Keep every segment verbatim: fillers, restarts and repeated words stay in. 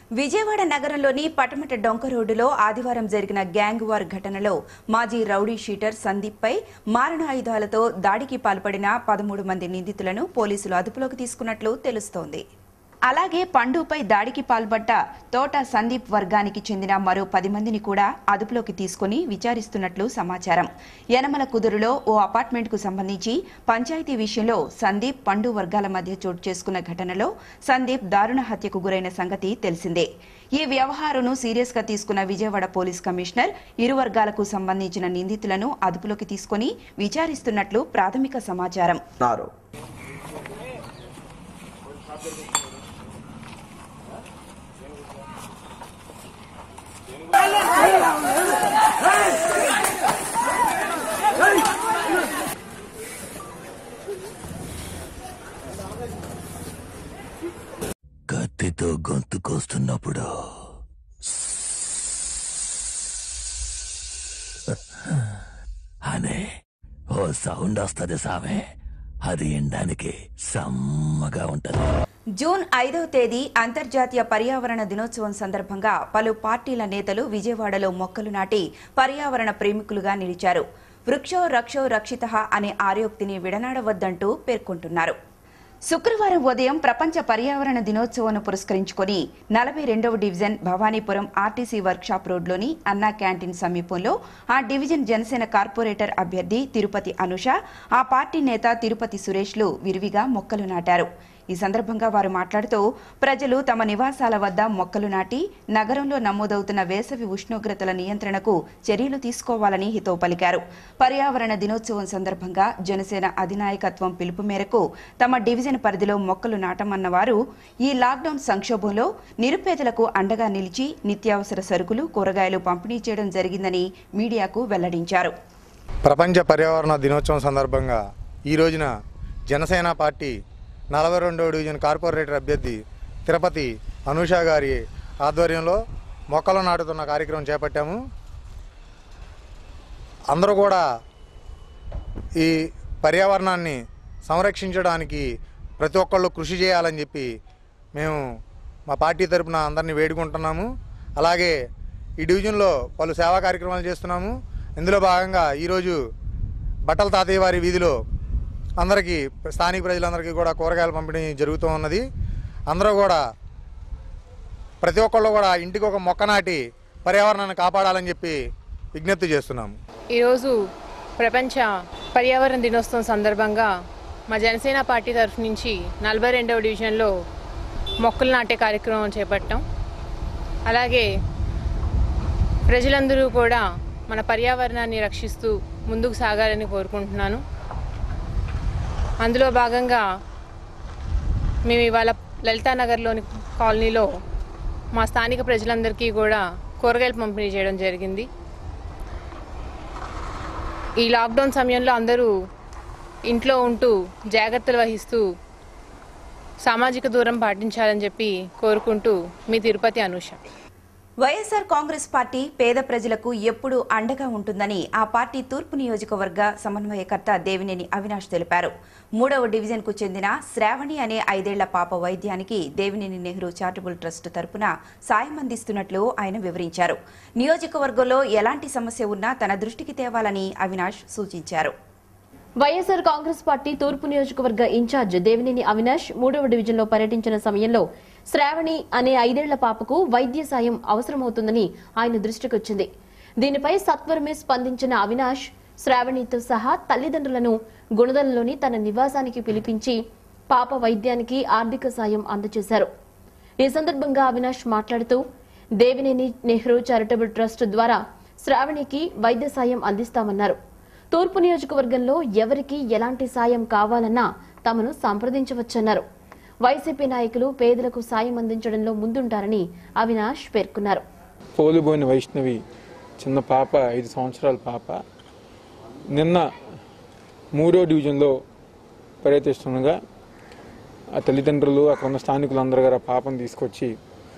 విజయవాడ నగరంలోని పటమట డొంక రోడ్డులో ఆదివారం జరిగిన గ్యాంగ్ వార్ ఘటనలో మాజీ రౌడీ షీటర్ సందీప్ పై మారణాయుధాలతో దాడికి పాల్పడిన పదమూడు మంది నిందితులను పోలీసులు అదుపులోకి తీసుకున్నట్లు తెలుస్తోంది. అలాగే పండుపై దాడికి పాల్పడ్డ తోట సందీప్ వర్గానికి చెందిన మరో పది మందిని కూడా అదుపులోకి తీసుకుని విచారిస్తున్నట్లు సమాచారం. యనమల కుదురులో ఓ అపార్ట్మెంట్ కు సంబంధించి పంచాయతీ విషయంలో సందీప్ పండు వర్గాల మధ్య చోటు చేసుకున్న ఘటనలో సందీప్ దారుణ హత్యకు గురైన సంగతి తెలిసిందే. ఈ వ్యవహారంను సీరియస్ గా తీసుకున్న విజయవాడ పోలీస్ కమిషనర్ ఇరు వర్గాలకు సంబంధించిన నిందితులను అదుపులోకి తీసుకుని విచారిస్తున్నట్లు ప్రాథమిక సమాచారం. కత్తితో గొంతు కోస్తున్నప్పుడు అనే ఓ సౌండ్ వస్తుంది సామే, అది వినడానికి సమ్మగా ఉంటది. జూన్ ఐదవ తేదీ అంతర్జాతీయ పర్యావరణ దినోత్సవం సందర్భంగా పలు పార్టీల నేతలు విజయవాడలో మొక్కలు నాటి పర్యావరణ ప్రేమికులుగా నిలిచారు. వృక్షో రక్షో రక్షితః అనే ఆర్యోక్తిని విడనాడవద్దంటూ పేర్కొంటున్నారు. శుక్రవారం ఉదయం ప్రపంచ పర్యావరణ దినోత్సవాన్ని పురస్కరించుకుని నలభై రెండవ డివిజన్ భవానీపురం ఆర్టీసీ వర్క్షాప్ రోడ్లోని అన్నా క్యాంటీన్ సమీపంలో ఆ డివిజన్ జనసేన కార్పొరేటర్ అభ్యర్థి తిరుపతి అనుష, ఆ పార్టీ నేత తిరుపతి సురేష్లు విరివిగా మొక్కలు నాటారు. ఈ సందర్భంగా వారు మాట్లాడుతూ ప్రజలు తమ నివాసాల వద్ద మొక్కలు నాటి నగరంలో నమోదవుతున్న వేసవి ఉష్ణోగ్రతల నియంత్రణకు చర్యలు తీసుకోవాలని హితవు పలికారు. పర్యావరణ దినోత్సవం సందర్భంగా జనసేన అధినాయకత్వం పిలుపు మేరకు తమ డివిజన్ పరిధిలో మొక్కలు నాటమన్న వారు ఈ లాక్డౌన్ సంక్షోభంలో నిరుపేదలకు అండగా నిలిచి నిత్యావసర సరుకులు, కూరగాయలు పంపిణీ చేయడం జరిగిందని మీడియాకు వెల్లడించారు. ప్రపంచ పర్యావరణ దినోత్సవం సందర్భంగా ఈ రోజున జనసేన పార్టీ నలభై రెండవ డివిజన్ కార్పొరేటర్ అభ్యర్థి తిరుపతి అనూష గారి ఆధ్వర్యంలో మొక్కలు నాటుతున్న కార్యక్రమం చేపట్టాము. అందరూ కూడా ఈ పర్యావరణాన్ని సంరక్షించడానికి ప్రతి ఒక్కళ్ళు కృషి చేయాలని చెప్పి మేము మా పార్టీ తరపున అందరినీ వేడుకుంటున్నాము. అలాగే ఈ డివిజన్లో పలు సేవా కార్యక్రమాలు చేస్తున్నాము. ఇందులో భాగంగా ఈరోజు బట్టల తాతయ్య వారి వీధిలో అందరికీ, స్థానిక ప్రజలందరికీ కూడా కూరగాయలు పంపిణీ జరుగుతూ ఉన్నది. అందరూ కూడా ప్రతి ఒక్కళ్ళు కూడా ఇంటికి ఒక మొక్క నాటి పర్యావరణాన్ని కాపాడాలని చెప్పి విజ్ఞప్తి చేస్తున్నాము. ఈరోజు ప్రపంచ పర్యావరణ దినోత్సవం సందర్భంగా మా జనసేన పార్టీ తరఫు నుంచి నలభై రెండవ డివిజన్లో మొక్కలు నాటే కార్యక్రమం చేపట్టాం. అలాగే ప్రజలందరూ కూడా మన పర్యావరణాన్ని రక్షిస్తూ ముందుకు సాగాలని కోరుకుంటున్నాను. అందులో భాగంగా మేము ఇవాళ లలితానగర్లోని కాలనీలో మా స్థానిక ప్రజలందరికీ కూడా కూరగాయలు పంపిణీ చేయడం జరిగింది. ఈ లాక్డౌన్ సమయంలో అందరూ ఇంట్లో ఉంటూ జాగ్రత్తలు వహిస్తూ సామాజిక దూరం పాటించాలని చెప్పి కోరుకుంటూ మీ Tirupati Anusha. YSR Congress party పేద ప్రజలకు ఎప్పుడూ అండగా ఉంటుందని ఆ పార్టీ తూర్పు నియోజకవర్గ సమన్వయకర్త దేవినేని అవినాష్ తెలిపారు. మూడవ డివిజన్ కు చెందిన శ్రావణి అనే ఐదేళ్ల పాప వైద్యానికి దేవినేని నెహ్రూ చారిటబుల్ ట్రస్ట్ తరపున సాయం అందిస్తున్నట్లు ఆయన వివరించారు. నియోజకవర్గంలో ఎలాంటి సమస్య ఉన్నా తన దృష్టికి తేవాలని అవినాష్ సూచించారు. వైఎస్ఆర్ కాంగ్రెస్ పార్టీ తూర్పు నియోజకవర్గ ఇన్ఛార్జ్ దేవినేని అవినాష్ మూడవ డివిజన్లో పర్యటించిన సమయంలో శ్రావణి అనే ఐదేళ్ల పాపకు వైద్య సాయం అవసరమవుతుందని ఆయన దృష్టికొచ్చింది. దీనిపై సత్వరమే స్పందించిన అవినాష్ శ్రావణితో సహా తల్లిదండ్రులను గుణదలలోని తన నివాసానికి పిలిపించి పాప వైద్యానికి ఆర్థిక సాయం అందజేశారు. ఈ సందర్భంగా అవినాష్ మాట్లాడుతూ దేవినేని నెహ్రూ చారిటబుల్ ట్రస్ట్ ద్వారా శ్రావణికి వైద్య సాయం అందిస్తామన్నారు. తూర్పు నియోజకవర్గంలో ఎవరికి ఎలాంటి సాయం కావాలన్నా తమను సంప్రదించవచ్చన్నారు. వైసీపీ నాయకులు పేదలకు సాయం అందించడంలో ముందుంటారని అవినాష్ పేర్కొన్నారు. పోలుబోయిన వైష్ణవి చిన్న పాప, ఐదు సంవత్సరాల పాప, నిన్న మూడో డివిజన్లో పర్యటిస్తుండగా ఆ తల్లిదండ్రులు, అక్కడ ఉన్న స్థానికులందరూ గారు ఆ పాపను తీసుకొచ్చి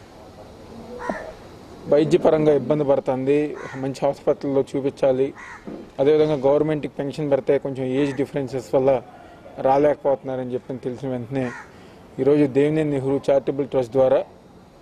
వైద్యపరంగా ఇబ్బంది పడుతుంది, మంచి హాస్పిటల్లో చూపించాలి, అదేవిధంగా గవర్నమెంట్కి పెన్షన్ పెడితే కొంచెం ఏజ్ డిఫరెన్సెస్ వల్ల రాలేకపోతున్నారని చెప్పి తెలిసిన వెంటనే ఈరోజు దేవినేని నెహ్రూ చారిటబుల్ ట్రస్ట్ ద్వారా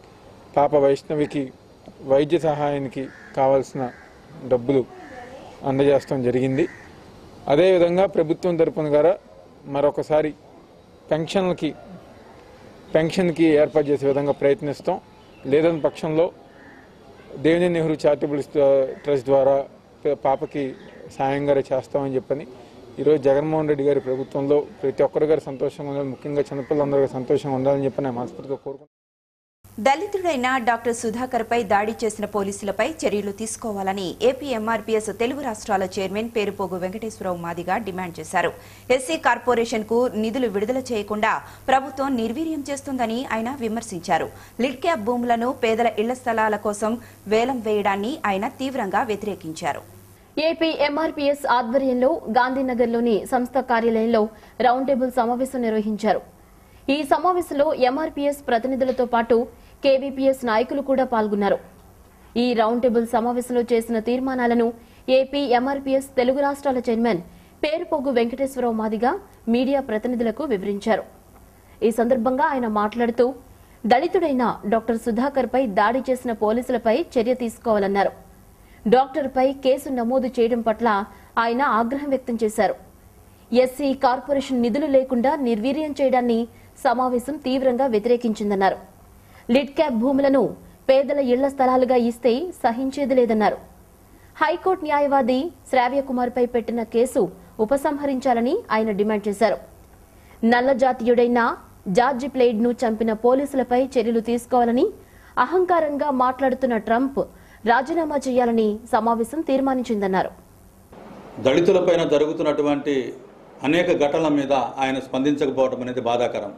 పాప వైష్ణవికి వైద్య సహాయానికి కావాల్సిన డబ్బులు అందజేస్తాం జరిగింది. అదేవిధంగా ప్రభుత్వం తరపున ద్వారా మరొకసారి పెన్షన్లకి పెన్షన్కి ఏర్పాటు చేసే విధంగా ప్రయత్నిస్తాం. లేదని పక్షంలో దేవినేని నెహ్రూ చారిటబుల్ ట్రస్ట్ ద్వారా పాపకి సాయంగా చేస్తామని చెప్పని ఈరోజు జగన్మోహన్ రెడ్డి గారి ప్రభుత్వంలో ప్రతి ఒక్కరి గారు సంతోషంగా ఉండాలి, ముఖ్యంగా చిన్నపిల్లలందరూ సంతోషంగా ఉండాలని చెప్పి నేను మనస్ఫూర్తిగా కోరుకుంటున్నాను. దళితుడైన డాక్టర్ సుధాకర్ పై దాడి చేసిన పోలీసులపై చర్యలు తీసుకోవాలని ఏపీ ఎంఆర్పీఎస్ తెలుగు రాష్ట్రాల చైర్మన్ పేరుపోగు వెంకటేశ్వరరావు మాదిగ డిమాండ్ చేశారు. ఎస్సీ కార్పొరేషన్ కు నిధులు విడుదల చేయకుండా ప్రభుత్వం నిర్వీర్యం చేస్తుందని ఆయన విమర్శించారు. లిడ్ క్యాప్ భూములను పేదల ఇళ్ల స్థలాల కోసం వేలం వేయడాన్ని ఆయన తీవ్రంగా వ్యతిరేకించారు. ఏపీ ఎంఆర్పీఎస్ ఆధ్వర్యంలో గాంధీనగర్లోని సంస్థ కార్యాలయంలో రౌండ్ టేబుల్ సమావేశం నిర్వహించారు. ఈ సమావేశంలో ఎంఆర్పీఎస్ ప్రతినిధులతో పాటు కేవీపీఎస్ నాయకులు కూడా పాల్గొన్నారు. ఈ రౌండ్ టేబుల్ సమావేశంలో చేసిన తీర్మానాలను ఏపీ ఎంఆర్పీఎస్ తెలుగు రాష్ట్రాల చైర్మన్ పేరుపోగు వెంకటేశ్వరరావు మాదిగ మీడియా ప్రతినిధులకు వివరించారు. ఈ సందర్భంగా ఆయన మాట్లాడుతూ దళితుడైన డాక్టర్ సుధాకర్ పై దాడి చేసిన పోలీసులపై చర్య తీసుకోవాలన్నారు. డాక్టర్ పై కేసు నమోదు చేయడం పట్ల ఆయన ఆగ్రహం వ్యక్తం చేశారు. ఎస్సీ కార్పొరేషన్ నిధులు లేకుండా నిర్వీర్యం చేయడాన్ని సమావేశం తీవ్రంగా వ్యతిరేకించిందన్నారు. లిడ్ క్యాప్ భూములను పేదల ఇళ్ల స్థలాలుగా ఇస్తే సహించేది లేదన్నారు. హైకోర్టు న్యాయవాది శ్రావ్య కుమార్ పై పెట్టిన కేసు ఉపసంహరించాలని ఆయన డిమాండ్ చేశారు. నల్ల జాతీయుడైన జార్జి ప్లేడ్ ను చంపిన పోలీసులపై చర్యలు తీసుకోవాలని, అహంకారంగా మాట్లాడుతున్న ట్రంప్ రాజీనామా చేయాలని సమావేశం తీర్మానించిందన్నారు. దళితులపైన జరుగుతున్నటువంటి అనేక ఘటనల మీద ఆయన స్పందించకపోవడం అనేది బాధాకరం.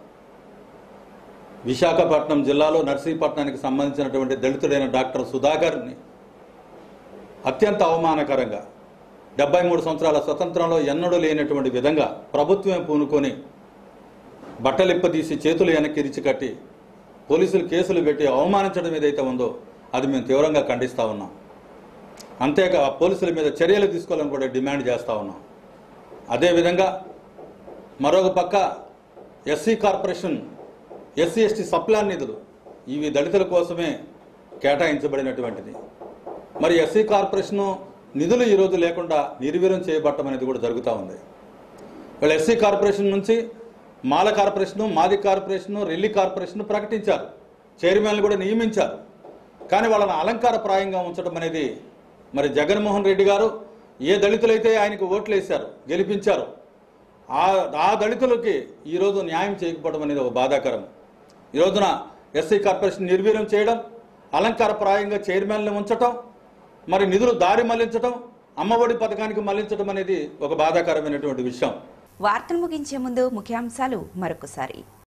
విశాఖపట్నం జిల్లాలో నర్సీపట్నానికి సంబంధించినటువంటి దళితుడైన డాక్టర్ సుధాకర్ని అత్యంత అవమానకరంగా డెబ్బై మూడు సంవత్సరాల స్వతంత్రంలో ఎన్నడూ లేనటువంటి విధంగా ప్రభుత్వమే పూనుకొని బట్టలిప్పదీసి చేతులు వెనక్కి ఇరిచికట్టి పోలీసులు కేసులు పెట్టి అవమానించడం ఏదైతే ఉందో అది మేము తీవ్రంగా ఖండిస్తూ ఉన్నాం. అంతేకా పోలీసుల మీద చర్యలు తీసుకోవాలని కూడా డిమాండ్ చేస్తూ ఉన్నాం. అదేవిధంగా మరొక పక్క SC corporation SC ST subplan నిధులు ఇవి దళితుల కోసమే కేటాయించబడినటువంటిది. మరి ఎస్సీ కార్పొరేషను నిధులు ఈరోజు లేకుండా నిర్వీర్యం చేయబట్టం అనేది కూడా జరుగుతూ ఉంది. వీళ్ళు ఎస్సీ కార్పొరేషన్ నుంచి మాల కార్పొరేషను, మాది కార్పొరేషను, రెల్లి కార్పొరేషను ప్రకటించారు, చైర్మన్లు కూడా నియమించారు. కానీ వాళ్ళని అలంకారప్రాయంగా ఉంచడం అనేది మరి జగన్మోహన్ రెడ్డి గారు ఏ దళితులైతే ఆయనకు ఓట్లు వేశారు, గెలిపించారు, ఆ ఆ దళితులకి ఈరోజు న్యాయం చేయకపోవడం అనేది ఒక బాధాకరం. ఈ రోజున ఎస్సీ కార్పొరేషన్ నిర్వీర్యం చేయడం, అలంకారప్రాయంగా చైర్మన్లు ఉంచటం, మరి నిధులు దారి మళ్లించడం, అమ్మఒడి పథకానికి మళ్లించడం అనేది ఒక బాధాకరమైనటువంటి విషయం. వార్తలు ముగించే ముందు ముఖ్యాంశాలు మరొకసారి.